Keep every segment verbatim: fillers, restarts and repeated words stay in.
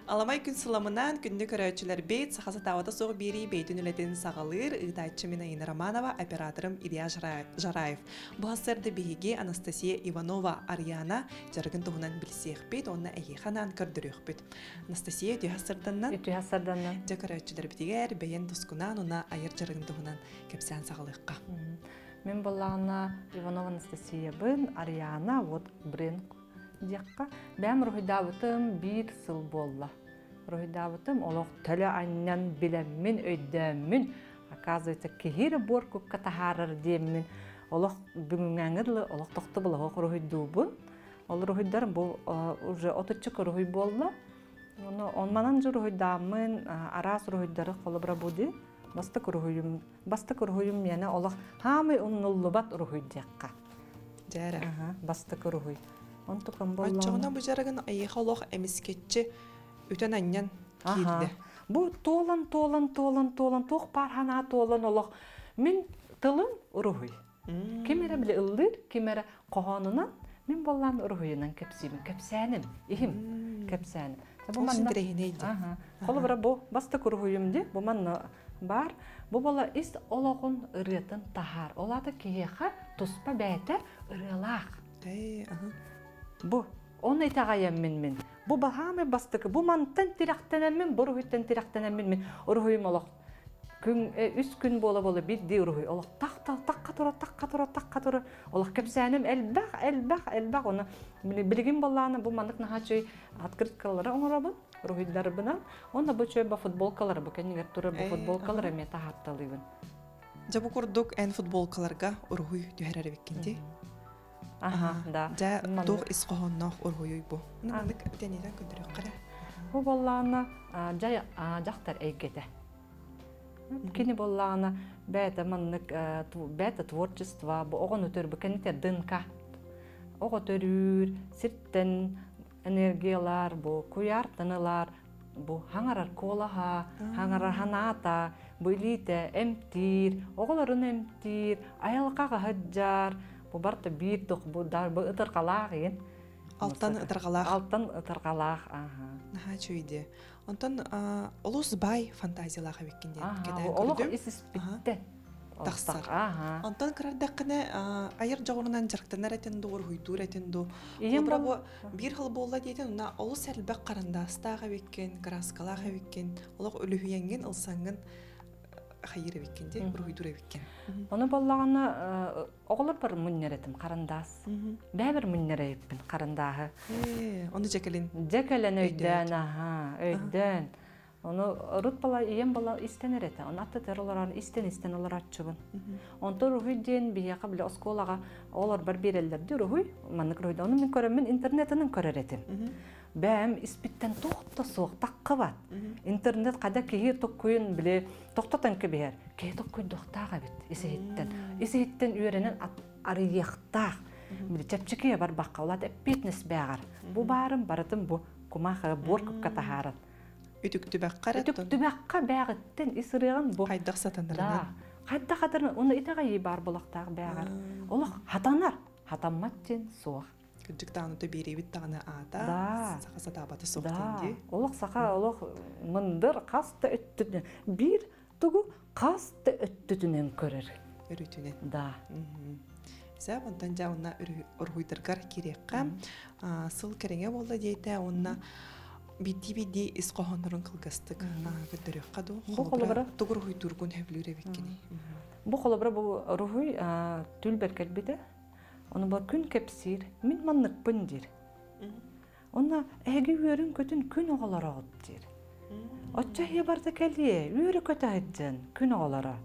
Аламай күн сыламынан күнді көрәтчілер бейт, сақасы тауада соғы бері бейтін үлетін сағалыр, ұйтайчы мен Айна Романова, операторым Илья Жараев. Бұғасырды бейге Анастасия Иванова Ариана жарғын тұғынан білсеқ бейт, онына әйханан көрдірек бейт. Анастасия, түйхасырданнан? Түйхасырданнан. Жа көрәтчілер бітігер, бәйен тұскунан, ona айыр жарғын тұғынан кәпсән сағалыққа. Мен болағына Иванова Анастасия бін, Ариана, вот бренд Декка, бәм рухидавытым bir сыл болла. Рухидавытым олық төлі аннан білемін, өйдәмін. Оказывается, кехері бор көкка тахарыр демін. Олық бүгінгәңірлі, олық тоқты бұл оқ рухидубын. Ол рухидарым бұл уже отычық рухи болла. Онманан жы рухидамын, арас рухидары қолыбыра бұды. Бастық рухиым, бастық рухиым яна олық хамы ұннулы бат рухидекка. Жәрі. Бастық рухи. Ачығына бұл жарығын айыға олық әміскетчі үтен әннен келді. Бұл толын, толын, толын, толын, тоқ пархана толын олық. Мен тылым ұрығы. Кемері білі ұлдыр, кемері қоғанынан, мен болған ұрығынан кәпсеймін, кәпсәнім, ехім, кәпсәнім. Олсын дірейін ейді. Қолы бұра бұл бастық ұрығымды, бұл манны бар. Бұл бола іс олығын ұретін тахар. Олады кейеға тұспа бәйті ұрылақ. Бу, оны айтағайым мен мен. Бу бағамы бастықы. Бу мантан тирақтанам мен, бұл рухиттен тирақтанам мен мен. Ұрғойым олық. Үс күн бола-бола бидді ұрғой. Олық таққа тұра, таққа тұра, таққа тұра. Олық кәпсәнім әлбәқ, әлбәқ, әлбәқ. Оны білген болағына бұл мандық наға чөй открыткалары оңырабын. Ұрғойдары бұнан. Оны бұл чөй ба футболкалары. Бұл кәнігер тұры бұл футболкалары мен тағатталығын. Жабы көрдік ән футболкаларға ұрғой түйәрәрі беккенде. Аха, да. Жа тоқ исқоғыннақ ұрғойой бұ. Нұмандық дәнеден көндірек қара. Бұл болағына жақтар әйгеді. Кені болағына бәті творчество, оғын өтір бұл кәнетер дынқа. Оғы төрір, сірттін, энергиялар, бұл көяртынылар, бұл хаңарар колаға, хаңарар ханата, бұл илейті әмтір, оғыларын әмтір, айалқаға ғаджар, бұл барты бір тұқ, бұл ұтырқалақ ең. Алтан ұтырқалақ. Алтан ұтырқалақ, аға. Наға чөйді. Онтан олыс бай фантазиялаға беккенде. Олық ісіс бітті. Тақсар. Онтан қырардаққыны айыр жағырынан жарқтанар әтенді, ғұрғойдур әтенді. Бір қыл болла дейден, олыс әлбәқ қарандастаға беккен, краскалаға беккен, олық өліхүйенген, ұлсанғын хайыры беккенде, ғұрғойдур әбеккен. Оны боллағаны оғылыр бір мүннер етім, қарандас. Бәбір мүннер әйіппін қарандағы. Оны жекелін? Жекелін өйден, өйден. Оны ұрыт бала, ем бала істенер еті. Оны атты тәр олар істен-істен олар атшыбын. Онты рұхүйден бейеқі білі осколаға олар бір берелерді рұхүй, манық рұхүйді. Оны мен көрем, мен интернетінің көрер етім. Бәм іспіттен тоқты соқ, таққы бат. Интернет қада кейі тоқ көйін біле, тоқтатан көбейер. Кейі тоқ көйін тоқтаға бет, есейттен. Есейттен үйерінен арыйықтақ. Біле чәпчікеге бар баққа, олады әппетнес бәғар. Бұ барым, барытым бұ, күмақы бор көпқа тахарат. Үтікті бәққа рәттін? Үтікті бәққа бәғіттен исырығын бұ. Қайдақ сатандырынан? Қайдақ қатырынан, оны итаға ей бар болақтағы бәғар. Олық хатанар, хатанматтен соқ. Күнчік тағыныты берейбіт тағыны ата, сақа сатабаты соқтенде? Олық сақа, олық мұндыр қасты өттіден, бір тұғы қасты өттідінен көрір. Үрітінен? Да. Зәп, ондан жа онна ұрғойдырғар керекқа. Сыл кереңе болды дейті, онна Бидди-бидди исқоғанырын қылғастық көттірек қаду. Тұғыр ғой тұрғын әбілер әбеккені. Бұл қолыбыра бұл рұғой түл бәркәл беді. Оны бар күн кәпсір, мен маннық бұн дер. Оны әгі өрін көтін күн оғалары ғыд дер. Отча хе барды кәлі, өрі көті әйден күн оғалары.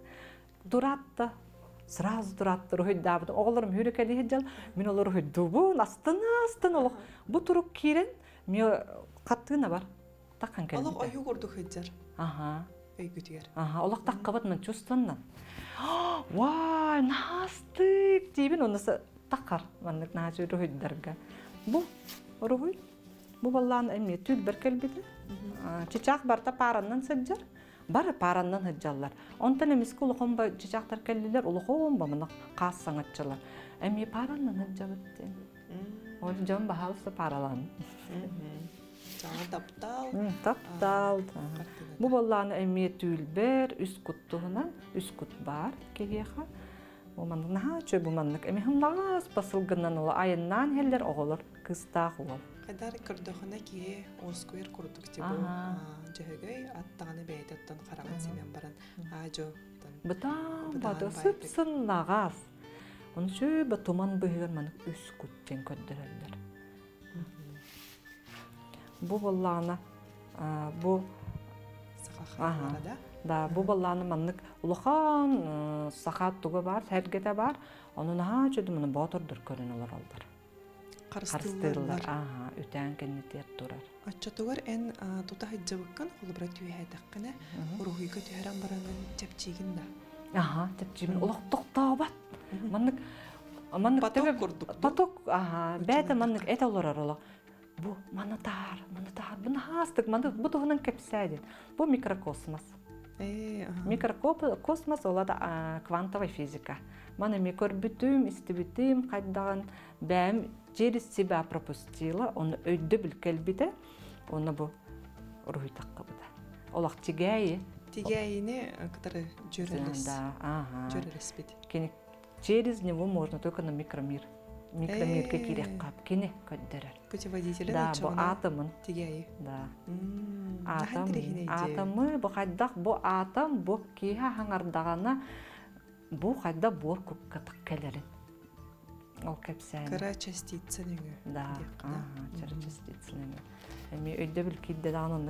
Дуратты, сразу дуратты рұғой дабыды. Оғаларым өрі кәлі әйден, мен олар рұғой дұбын, астын-астын олық. Бұл тұрық керен, мен қаттығына бар, таққан кәлді. Олық ойы көрді қыджар? Аха. Ой көтігер? Аха, олық таққа бәдімін чувстваннан. Вай, настық дейбін, онысы таққар, маңдық нағачы рұғыдарға. Бұл рұғыд, бұл баллағын әміне түл бір кәлбеді. Чичақ барда параннан сәджар, бары параннан хыджалар. Онтан әмескі ұлықын ба чичақтар кәлділер, ұлықын ба мұны қас саңатчылар. Әміне параннан хыджабыттен. Ол жан бағалысы паралан. Жаңа таптал. Таптал. Бу болланы эми түлбер, үс куттугунан, үс кут бар кегеха. Буман наха чө буманнык эми хымлагас басылгыннан ола айыннан хеллер оголор кыстаах ол. Кадар көрдөхүнө ки оскуер курдук тибу. Жөгөй аттаганы бейтеттен караган семен баран. Ажо. Бытан бады сыпсынлагас. Onu şöyle tuman bıyığın manık üst kutten köddürürler. Bu bollağına, bu da bu bollağına manık uluğan sakat tuğu var, sergete var. Onun ha çödü bunu batırdır körün olur aldır. Karstırırlar. Aha, üten kenneter durar. Açatuğar en tuta hıccabıkkan kulubra tüye hedekkine ruhuyga tüyeren baranın tepçiğin de. Aha, tepçiğin uluğ toqtağı bat. Manık manık patok kurduk. Patok aha, bäde manık et olar ola. Bu manatar, manatar. Bu hastık manık bu tuğunun kepsaydı. Bu mikrokosmos. Ee, aha. Mikrokosmos ola da kvantova fizika. Mana mikor bütüm, istibitüm qaydan bäm через себя пропустила, onu öydü bilkelbide. Onu bu ruhi taqqıbıda. Olaq tigäyi Тигәйне, которые жөрелес. Да, ага. Жөрелес бит. Кене через него можно только на микромир. Микромирге кирек кап, кене көддөрөр. Путеводитель да, бу атомын. Тигәй. Да. Атом. Атомы бу кайдак бу атом бу киха хаңардагана бу кайда бор көккө таккелерин. Ол кепсәне. Кара частицаны. Да, ага, кара частицаны. Эми өйдө бил кидде данын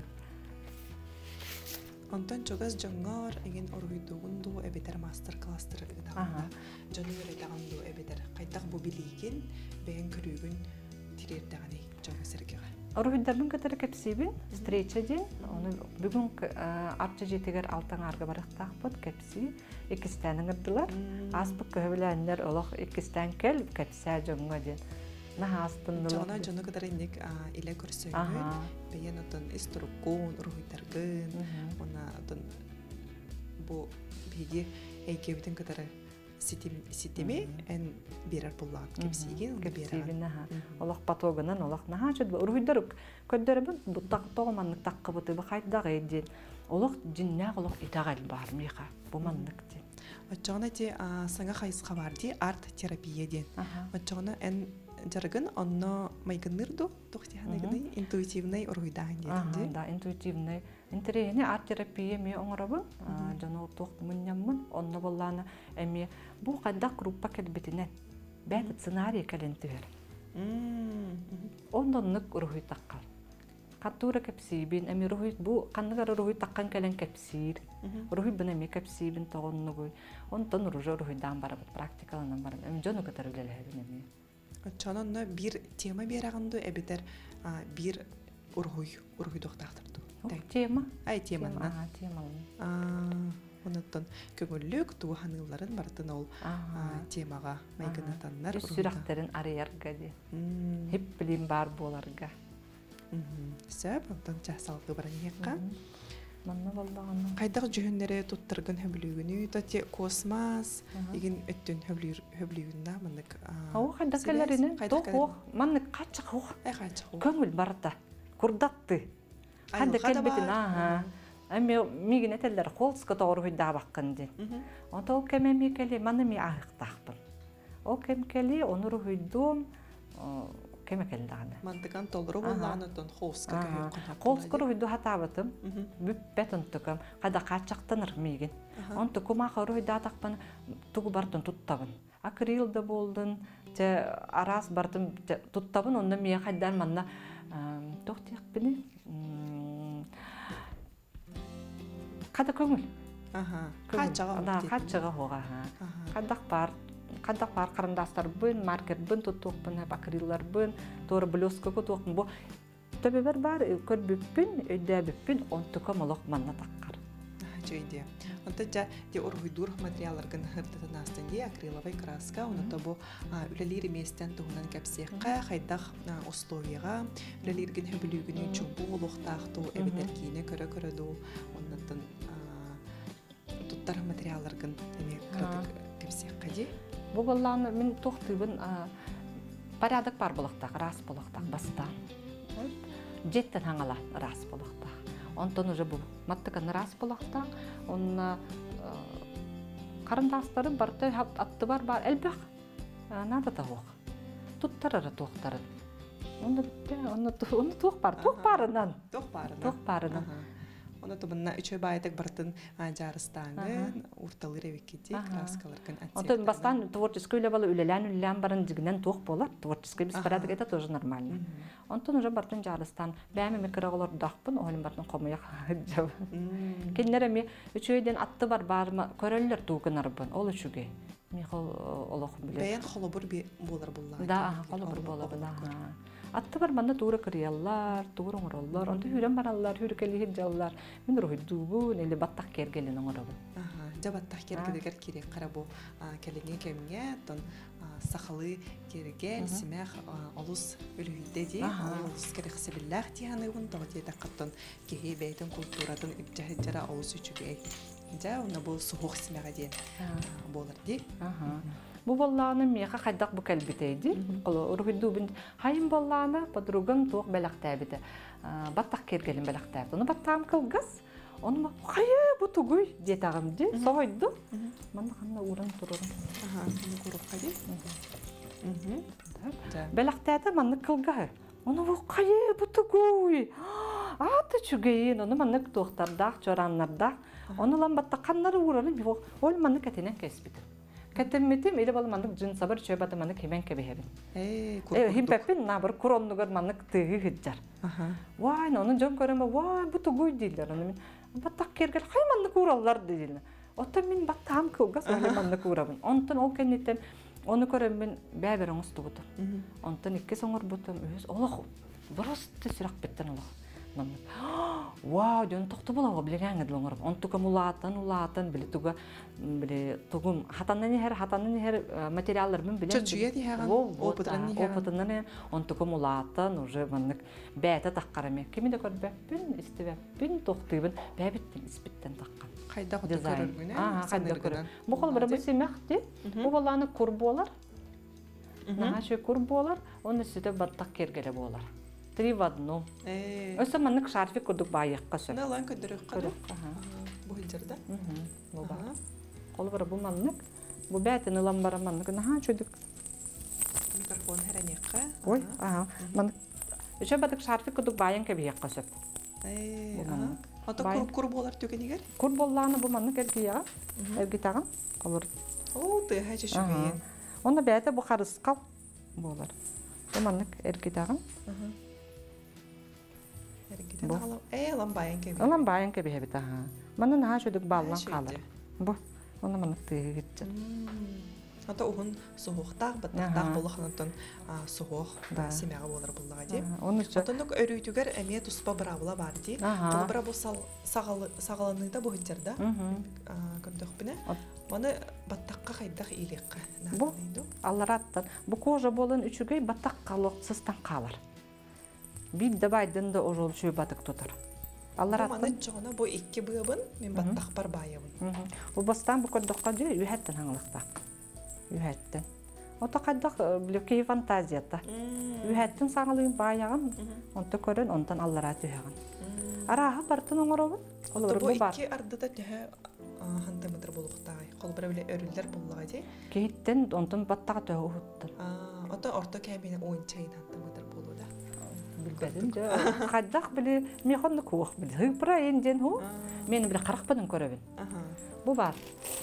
Ondan çoğaz cangar egen oruyduğundu ebeter master-class'tır ıdağında. Canı öğretağındu ebeter. Kaytak bu bilikin beğen körügün tirerdeğini canı sergeğe. Oruyduğun kadar kepsibin, streçe din. Onu bugün artçı jetiger altan arga barıqtaq bud kepsi. İkistanin ırdılar. Aspık köhübülenler olaq ikistan kel kepsa canı din. Жана жана кадар инек иле көрсөңүн бейен отон исторуккун руйдаргын она отон бу биги эйкебитин кадар ситими эн берер буллаат кепсиген кепсиген олох патогынан олох наха чөд руйдар көддөрөбүн бу тактогманнык таккыбыты бу кайдагы эдин олох жиннак олох итагал бар миха бу маннык ди очогона ти саңа хайсқа барди арт терапия ден очогона эн жаргын онно майгынырду тохтиханагыны интуитивный оргуйдаан дединди. Да, интуитивный. Интерене арт-терапия ми оңорабы, жана тох мунняммын, онно болланы эми бу кайда группа келбетинен. Бәт сценарий калентер. Ондоннык оргуй таккал. Катура кепсибин, эми оргуй бу канныгар оргуй таккан келен кепсир. Оргуй бына ми кепсибин тогоннугуй. Онтон оргуй оргуйдан барабыт практикаланан барабыт. Эми жону катар үлелебин. Çanonna bir tema berağındı ebeder bir urhuy urhuy doktaqtırdı. Tema? Ay temanna. Aha, temalı. Ondan köngüllük tuğanılların barıtın ol temaga maygınatanlar. Üsürakların arayarga di. Hep bilim bar bolarga. Söp, ondan çahsalgı baran yakka. Manna vallahi. Qaydak jühünlere tuttırgın höblüğünü, tati kosmas, egin öttün höblüğünde mandık. Hawa qaydak kellerinin toğuq, mandık qaçıq hoq. Ay qaçıq hoq. Köngül barata, kurdattı. Qaydak kelbetin, aha. Әмме мигин этеллер холска тоғыр хүйдә баққын ден. Онта ол кәмәме кәлі, маны ми ағықтақпын. Ол кәм кәлі, оныр хүйдім, кәмә кәлі дағаны. Мантыған толыры олағынытын холска кәйі құнақ. Холска хүйді хатабытым, бүппет ұнтықым, қада қатшақтаныр мигин. Онты күмақы хүйдә тақпын, тұғы бартын тұттабын. Акрилді болдың, арас бартын тұттабын, онда мие қайдар манна тоқтиқ біні. Қада көңіл. Қатшыға хоға. Қадақ бар, қадақ бар қарындастар бұн, маркер бұн тұттуқпын, акриллар бұн, торы блёска көтуқпын. Бұл төбебер бар, көр бүппін, өйді бүппін, онты көмілік манна таққар. Жойде. Онта жа де орғыдур материалларгын хырдытын астын де акриловай краска, онта бұл үлелер еместен тұғынан кәпсеққа, қайдақ условияға, үлелерген хөбілігіні чүмбу олықтақты, әбетер кейіне көрі-көріду, оннатын туттар материалларгын кәпсеққа де. Бұл болланы мен тоқтыбын порядок бар болықтақ, рас болықтақ бастан. жеттен хаңала рас болақта. Онтон уже бұл маттықаны рас болақта. Онна қарындастары барты атты бар бар әлбәқ. Нада тауық. Туттарары туықтары. Оны туық бар. Туық барынан. Туық барынан. Туық барынан. Оны тубынна үчө байтык бартын жарыстаңы урталыр эбеккети краскаларкын отсек. Онтон бастан творческий үле бала үлелән үлелән барын жигинен туық болар. Творческий біз парадык это тоже нормально. Онтон уже бартын жарыстан бәме микроголор дақпын, олин бартын комуяк жаб. Кеннере ми үчөйден атты бар барма көрөллөр тугун арбын. Ол үчүгө. Михол олохун билет. Бәян холобур би болар булла. Да, холобур болар була. Атты бар манда тууры кырыяллар, тууры оңороллор, онда хүрен бараллар, хүрекели хиджаллар. Мен рухи дубун, или баттак кергелен оңоробун. Ага, жа баттак кергедегер керек кара бу келеңе кемге, тон сахалы кергел, симэх олус үлүйдө ди, олус керек себиллах тияны гун тоти таккаттон кеһи бейтен культуратын ибжахыжара олус үчүгэй. Жа уна бу сухух симэга ди болар ди. Ага. Бу болланы меха хайдак бу калбитейди. Коло рухиду бин хайым болланы подругам тук белактабиде. Баттак кергелин белактабиде. Оны баттам кылгас. Оны хайы бу тугуй детагым ди. Сойду. Манда ханна уран турурун. Ага, bunu kurupka ди. Мм. Белактабиде манда кылга. Оны бу хайы бу тугуй. Аты чугейин, оны манда туктардак, чораннардак. Оны ламбатта каннары ураны ол манда кетенен кеспиди. Кәтемметем эле балмандык жын сабыр чөй батаманы кемен кебехебин. Э, Э, химпепин набыр куроннугар мандык тыгы хиджар. Ага. Вай, оны жон көрөмө, вай, бу тугуй дейлер. Аны мен баттак кергел хай мандык ураллар дейлер. Отто мен баттам кылгас аны мандык урабын. Онтон ол кеннетем оны көрөм мен бәбер оңус тугуту. Онтон икки соңор бутум өз олох. Просто сирак беттен олох. Вау, жон тоқты болауға білген әңгіді оңырып. Он тұға мұлатын, ұлатын, білі тұға, білі тұғым, хатанын ехер, хатанын ехер материаллар мен білен. Чөтшүйе дейхаған, опытынан дейхаған. Опытынан ехер, он тұға мұлатын, уже мұнық бәйті таққараме. Кемі де көр бәппін, істебәппін, тоқтыбын, бәбіттен, іспіттен таққан. Қайда құты көріргіне? Қайда көрір. Бұл қол бірі бұл семәқті, бұл баланы құр болар, нағашы құр болар, оны сүті баттақ кергелі болар. Три в одном. Өсі маннык шарфи күрдік байыққа сөп. Налан көндірік қаду? Бұл жерді? Бұл бар. Қолы бары бұл маннык. Бұл бәтін ұлан бары маннык. Наға чөдік. Микрофон әрәнеққа. Ой, аға. Өші бәдік шарфи күрдік байын кәбейіққа сөп. Ата күр болар түгенегер? Күр болланы бұл маннык әргияға. Әргитағын. Қолыр. О, тыға жешігейін. Оны бәті бұл қарысқал болар. Бұл маннык әргитағын. Э, ламбайын кеби. Ламбайын кеби хебит, аха. Маны наға шөдік баллан қалыр. Бұ, оны маны тығы кетчір. Ата оғын соғуқтақ, баттақтақ болуқанатын соғуқ семяға болар болуға дейм. Отындық өрійтігер әме тұспа бұрабыла бар дейм. Бұл бұра бұл сағаланыңда бұл хеттерді. Көрдіқ біні. Оны баттаққа қайдақ илеққа. Бұл, аллар аттан. Бұл қожа болын үшігей баттақ қалуқ сыстан қалыр. Бидді байдың да ожол шөй батық тұтыр. Бұл маны жоғына бұл екі бұғын, мен баттақ бар байығын. Бұл бастан бұл көрдіққа жүй үйәттін аңылықтақ. Үйәттін. Ота қайдақ кей фантазията. Үйәттін саңылығын байығын, онты көрін, онтан аллара түйеғін. Араға бартын оңырауын. Бұл екі ардыда түйе хантымыдыр болуқтағай. Қол бір біле өрілдер болуға дей? Кейттен онтан баттаға түйе ұғыттын. Ота орта кәбені ойын чайын хантымыдыр болуда. Bilbedim de. Kaçak bile meyhanlı kuğuk bile. Hıpra endin hu. Benim bile kırk binin körevin. Bu var.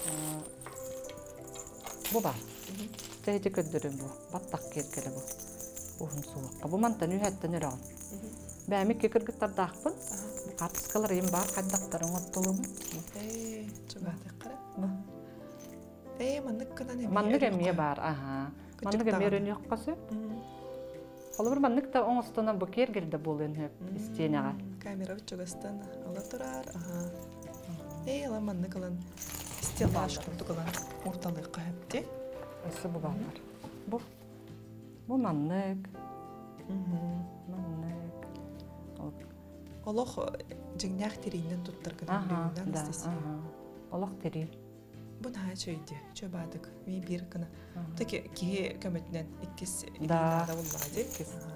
Bu var. Teyze köndürüm bu. Battak kerkele bu. Ohun soğuk. Bu mantan ühetten üreğin. Ben mi kekir gittar dağpın. Bu kartıskalar yem var. Kaydaktarın ottuluğum. Eee, çok atık kara. Eee, manlık kanan emiye. Manlık emiye var. Manlık emiye ön yok kası. Olur manlık da on üstüne bu kergelde bolun hep isteğine. Kamera çok üstüne ala turar. Eee, lan manlık alan istelaş kurduk alan ortalığı hepti. Esi bu bağlar. Bu. Bu manlık. Manlık. Allah cıngnak terinden tutturgun düğünden istesi. Allah teri. Bu ne şeydi? Çöbadık. Bir bir kına. Taki ki kömetinden ikisi da vallahi.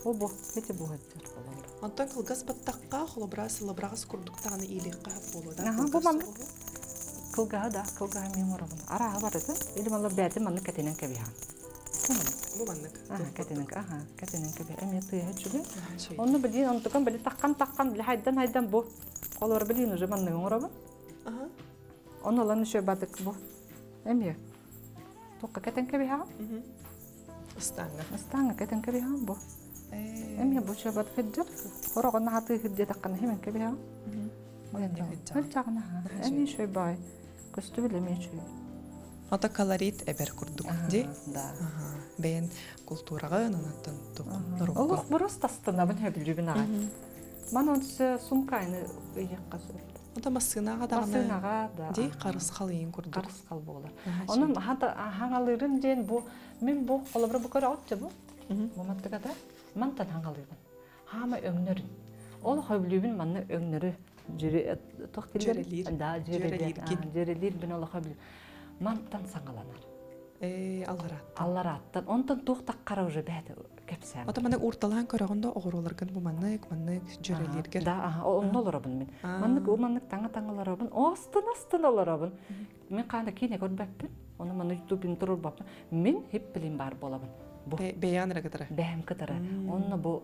О бу, эти бу хәттер болар. Антон кылгас баттакка холобрас лабрагас курдуктагы иликка болуда. Ага, бу ман. Кылга да, кылга мен орабын. Ара бар эте. Или мала бәте манны кәтенен кәбиһа. Бу маннык. Ага, кәтенен, ага, кәтенен кәбиһа. Эме тыя хәчүле. Онны билин, антыкан били таккан таккан били хайдан хайдан бу. Колор билин уже манны орабын. Ага. Онны лан ишә бадык бу. Эме. Токка кәтен кәбиһа. Мм. Станга. Станга кәтен кәбиһа бу. Эме бу шәбат фиджер. Хорогын хаты хидде таккан хемен кәбиһа. Хәлчагына. Эме шөй бай. Көстүбеле мечүй. Ата колорит эбер курдук, ди? Да. Ага. Бен культурага нанаттан тук. Олох бурас тастана бен хөбүлүбүн ага. Манонс сумкайны ыйыкка сөп. Ата масынага дагы. Масынага да. Ди карыс калыйын курдук. Карыс кал болар. Онун хата хаңалырын ден бу мен бу колобра бу кара атчы бу. Моматтыга да мантан хаңалырын. Хама өңнөрүн. Ол хөбүлүбүн манны өңнөрү жүре токтилер. Да, жүрелер. Жүрелер бен ол хөбүл. Мантан саңаланар. Э, алларат. Аллараттан. Онтан туктак кара уже бәте кепсән. Ата мана урталан көрөгөндө огоролорган бу маннык, маннык жүрелерге. Да, ага, онно олорабын мен. Маннык у маннык таңа таңаларабын. Остын астын олорабын. Мен кандай кине көрбөппүн. Оны мана ютубын турur баппын. Мен хеп билим бар болабын. Бу беянра кытары. Бәм кытары. Онно бу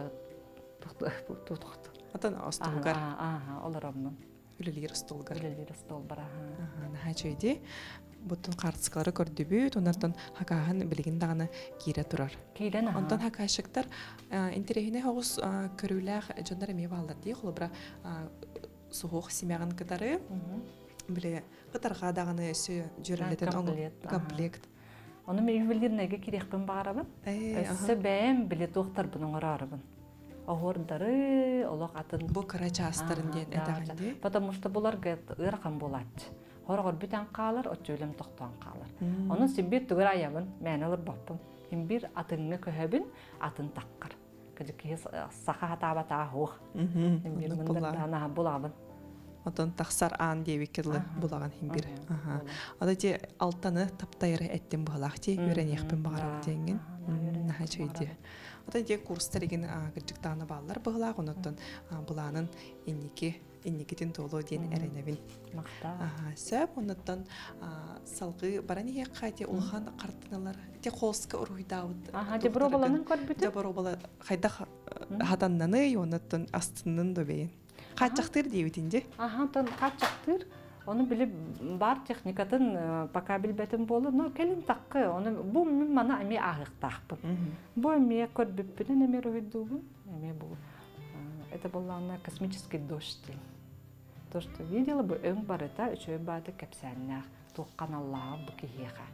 тукту. Атан астылгар. Ага, олорабын. Үлелер столгар. Үлелер стол бар. Ага, нахачойди. Бутун картскалары көрдөбүт, онардан хакахан билигин даганы кире турар. Кирен ага. Онтан хакашыктар интерехине хогус көрүләр жондар эме балдар ди, холобра сугук симяган кытары. Биле кытарга даганы өсө жүрөлөтөн комплект. Оны мен билгенеге кирекпин барабын. Өсө бәм биле доктор буның арабын. Огордары, олок атын бу карача астарын ден эдагынди. Потому что булар ыркан болат. Хорогор бүтән калар, өчөлем токтан калар. Оны сибет түгөр аябын, мен алып баппым. Ким бир атыңны көһөбүн, атын таккар. Кыжык саха табата хух. Бир мындан булабын. Отон таксар ан дебикеле булаган химбир. Ага. Ада те алтаны таптайры эттим булакти, үренекпин багарып деген. Наха чөйдү. Ата де курстарыгын кырдыктаны баллар бугла, онотон буланын инники инникитин толо ден эренебин. Макта. Ага, сөп онотон салгы барани кайти улхан картыналар. Те холска уруйдабыт. Ага, де бробаланын көрбүтү. Де бробала кайда хатаннаны, онотон астынын добейин. Качактыр дейбитинде. Ага, тон качактыр. Оны билип бар техникатын пока билбетим болу, но келин таккы. Оны бу мен мана эми агыктакпын. Бу эми көрбүппүн эми ройдубун. Эми бу это была на космический дождь. То, что видела бы, он барыта, еще и бады капсяннах, тухкан Аллах бу кихеха.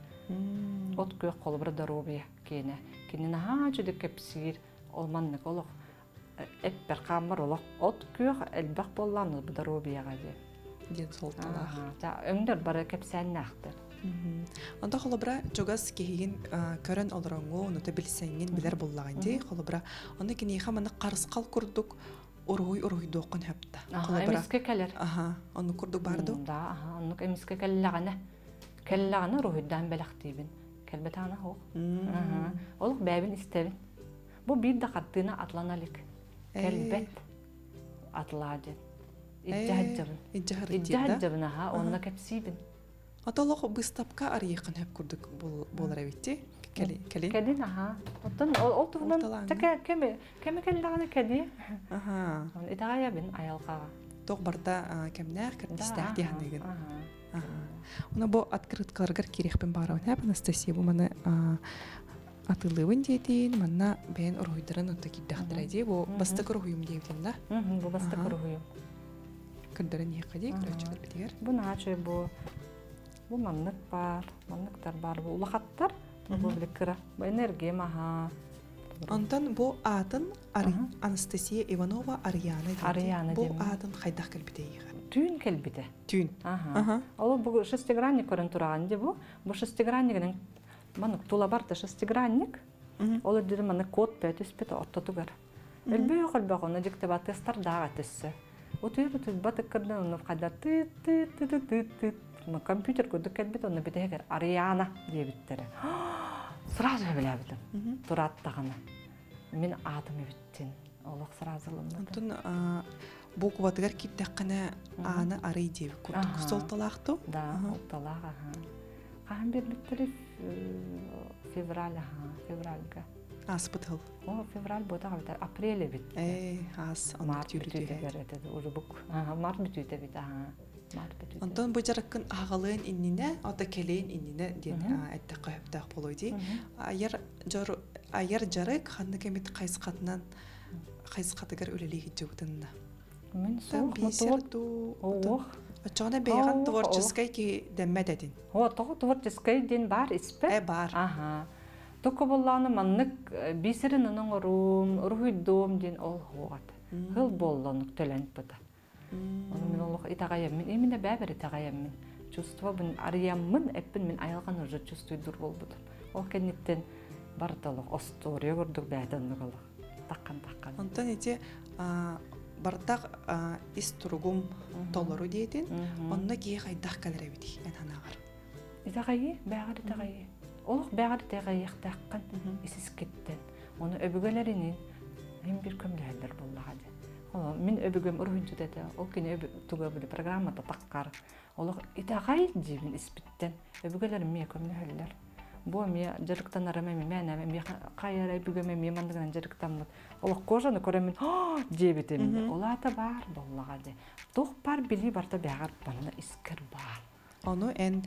От кök колбра здоровье кене. Кене на чуде капсир, олман николох. Эппер камер олох. От кök элбах болланы бу здоровье гади. Ден солталах. Да, өңдөр бары капсяннахтыр. Анда холобра жогас кехиген көрөн олороңго, нота билсеңин билер боллаганди. Холобра аны кини хаманы карыскал курдук. Уруй уруй доқын хапта. Ага, эмиске келер. Ага, аны курдук барды. Да, ага, аны эмиске келлагана. Келлагана рухидан белактибин. Келбетана хо. Ага. Ол бәбин истебин. Бу бир да каттына атланалык. Келбет атлады. Иджаджабын. Иджаджабын. Иджаджабын ага, онна кепсибин. Аталох быстапка арыйкын хап курдук болар эбитти. Кели, кели. Кедин ага. Оттон ол тугунан така кеме, кеме келлагана кеди. Ага. Он итая бин аялга. Тог барда кемнер кирдистак дияныгын. Ага. Уна бу открыткаларга кирехпен барабын. Хап Анастасия бу мана атылыбын дейдин, манна бен ургуйдырын отта киддахтыр айди. Бу бастык ургуйум дейдин да? Бу бастык ургуйум. Кырдырын ехади, көрөчүлөр битигер. Бу начы бу бу маннык бар, манныктар бар, бу улахаттар. Бу блеккера, бу энергия маха. Антон бу атын Анастасия Иванова Ариана дейди. Бу атын кайдак келбитеги? Түйүн келбите. Түйүн. Ага. Ал бу шестигранник көрүн турган ди бу. Бу шестиграннигинин маннык тула барда шестигранник. Ол дир маннык код петис пет оттотугар. Элбе калбак оны диктебат тесттер дага тессе. Отуйру батык кырдан оны кайда ты ты ты ты ты на компьютер көдүк келбит оны битегер Ариана дебиттери. Сразу билебитим. Тураттаганы. мен атымы биттин. Олох сразылымды. Антон букватыгар киттәккәнә аны арый дип күрдек. Сол талахту? Да, талах, ага. Каһан бер биттер февраль, ага, февральга. Аспытыл. О, февраль бота габыта, апрель бит. Эй, ас, март бүтүтө уже бук. Ага, март бүтүтө бит, ага. Март бүтүтө. Антон бу жарыккын агалын иннине, ата келейин иннине ден айтта кайыптак болойди. Аяр жор аяр жарык ханны кемит кайсыкатынан кайсыкатыгар өлелеги жогутунна. Мен сол бисерту. Ох. Ачана бейган творческий ки деммедедин. О, то творческий ден бар испе? Э бар. Ага. Току болланы маннык бисерин онун орум, руйдом ден ол хогат. Хыл боллонук төлөнт буда. Оны мен олох итагайым, мен эмине бәбер итагайым мен. Чувство бун арияммын, эппин мен айылган уже чувствуйдур болбудум. Ол кенниттен барталык остория көрдүк бәденник олох. Таккан таккан. Антон эти бардак ис тургум толору дейтин, онна кие кайдак калер бити, эн ханагар. Итагайы, бәгар итагайы. Олох бәгар итагайы таккан исис кеттен. Оны өбүгөлөрүнүн эм бир көмлөлөр боллагады. Мен өбүгөм урунчу деди. Ол кини туга бул программада таккар. Олох итагай дибин испиттен. Өбүгөлөр ме көмлөлөр. Бу ме жарыктан арама мен мен кайра өбүгөм ме мандыган жарыктан. Олох кожаны көрөмүн. Ха, дебитем. Олата бар боллагады. Тох бар били барта бягар банна искер бар. Onu en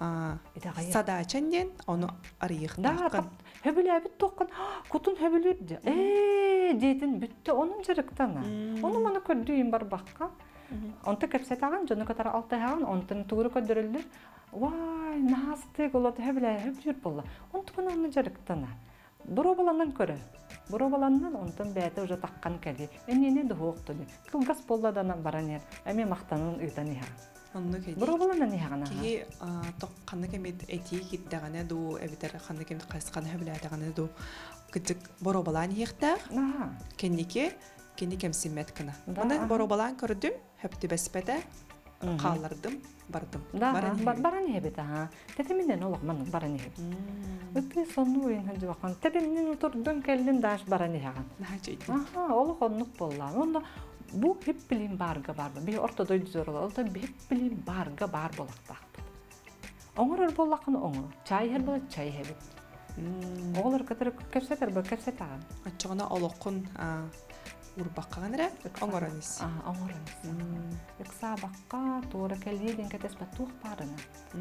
sadacenden onu arayıqtaqın. Da, höbülə bit toqqan, kutun höbülürdü. Eee, deytin büttü onun jarıqtana. Onu mana kördüyüm bar bakka. Onta kapsatağın, jonu katara altağın, ontan tuğru ködürüldü. Vay, nasıl olat höbülə, höbülür bolla. Onta bunu onun jarıqtana. Buru bolandan körü. Buru bolandan ontan bəyətə uca taqqan kəli. Ennene de hoqtu. Kılgas bolladan baraner. Əmə maqtanın ıydaniha. Бұрабылана не хағана? Ки қанды кемет әти кеттіғаны ду, әбітер қанды кемет қайсықаны хөбіләдіғаны ду, күттік бұрабылан еқтіғ, кеннеке, кенне кемсін мәткіні. Оны бұрабылан көрдім, хөпті бәспәді, қалырдым, бардым. Баран ебет, аға. Тәтемінден олық маңын баран ебет. Өтті соны ойын хәнді баққан. Тәбемнен отырдың кәлден даш баран ебет. Олық онлық болла. Bu hep bilin barga barba. Bir ortada düzörüler. Olda hep bilin barga bar bolaqtaq. Oňur bolaqyn oňur. Çay her bol çay hebit. Oğlar kadar köpseter bu köpsetan. Açığına oloqun urbaqanra oňuranis. Ah, oňuranis. Yksa baqqa toğra kelýeden ketes batuq barına.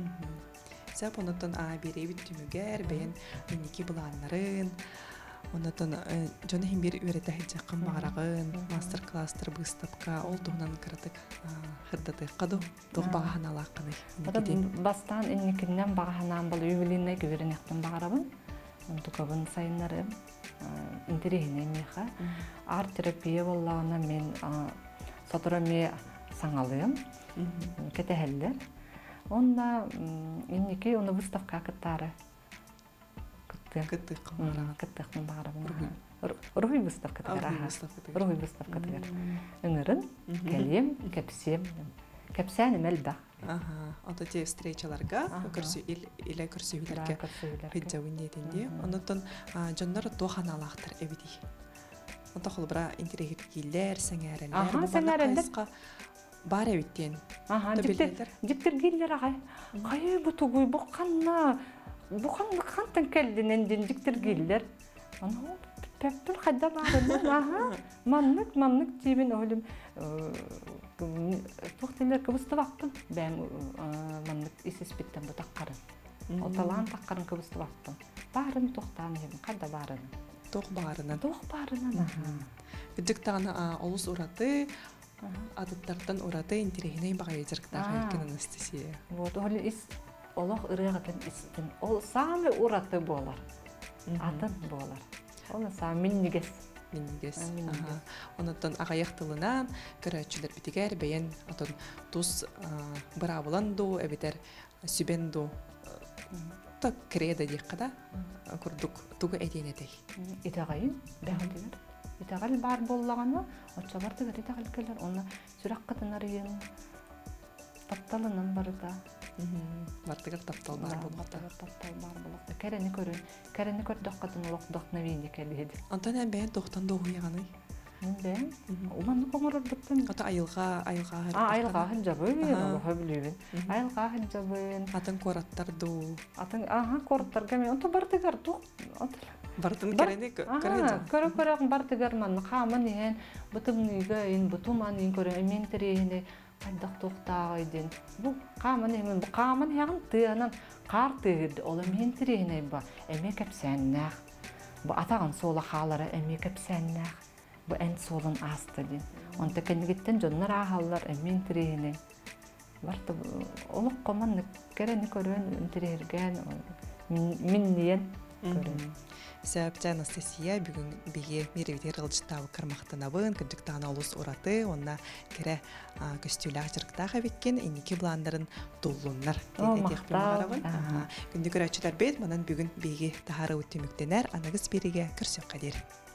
Sep ondan a beribit tümüger ben miniki bulanların. Ondan jona hem bir öğrete hecaqan bağrağın, master cluster выставка, ол туğnan kırdık hırdadı. Qadu tuğ bağhan alaqını. Bastan innikinden bağhanan bol üyülinne güverenekten bağrabın. Ontukabın sayınlarım. İnterihine meha. Art terapiya bollağına men sotorami saŋalıyım. Keteheller. Onda inniki onu выставка kıttarı. Кыттык кымараган. Кыттык кымараган. Руй выставка тагара. Руй выставка тагара. Ыңырын, келем, кепсем. Кепсәне мәлбә. Ага. Ата те встречаларга, көрсү иле көрсүләргә. Хиҗабын дидинде. Онтон жаннар тоханалактыр эбиди. Онта холбра интерегит киллер, сәңәрәләр. Ага, сәңәрәләр. Бар эбиттен. Ага, диптер, диптер киллер агай. Кайы бу тугуй бу канна. Bu kantan keldiğinden dinciktir giller. Ana pepper kadar ağırdı. Aha, manlık manlık cibin oğlum. Tuhtiler kıvıstı baktım. Ben manlık isis bitten bu takkarın. O talan takkarın kıvıstı baktım. Bağırın tuhtan yedim. Kadar bağırın. Tuh bağırın. Tuh bağırın. Gıcık tane olus uğradı. Adıtlardan uğradı. İntirehine bağayacaklar. Erken anestesiye. Вот, öyle is Allah ırığıtın istin. O sami uğratı bolar. Adın bolar. Onu sami minniges. Minniges. Ondan ağayaqtılından körәçüler bitiger beyen atın tuz bıravulandu ebiter sübendu ta kreda diqqada kurduk tuğu edinetey. İtagayın bəğdiler. İtagal bar bollağını oçalar da itagal keller. Onu süraqqatın arayın. Taptalınan barıda. Бартыгар таптал бар болмата. Таптал бар болмата. Кәрәне көрін. Кәрәне көрдік қатын олық-дұқ навейне кәлейді. Антон әбән тоқтан доғы яғаны. Мен бән? Оланны қоңыр ұрдықтың. Ата айылға, айылға. А, айылға хын жабын, олығы білуін. Айылға хын жабын. Атын кораттар ду. Атын, аха, кораттар кәме. Онта бартыгар тұқ. Бартын кәрәне көрген жан. Көрі-көрі бартыгар манны. Қамын ен, бұтым үйгі ен, бұтыман ен көрі, әмен тірейіне. Қайдақ тоқтағы еден. Бұл қамын емен, бұл қамын яғын тыянан қар тыгырды. Ол әмен тірейіне ба. Әме кәпсәннәқ. Бұл атағын сола қалары әме кәпсәннәқ. Бұл ән солын асты ден. Онта кәнігеттен жонлар ағалар әмен тірейіне. Барты олық қоман кәрәні көрін тірейірген. Миннен көрін. Сәбәпті Анастасия бүгін біге меревитер ғылжыттағы қармақтанабын, күндіктағын олыс ораты, онна кәрі көстілі ағжырықтағы беткен енеке бұландарын доллунлар. О, мақтау. Күнді көрәтшілер бет, манан бүгін біге тағары өттеміктенер, анағыз береге күрсек қадер.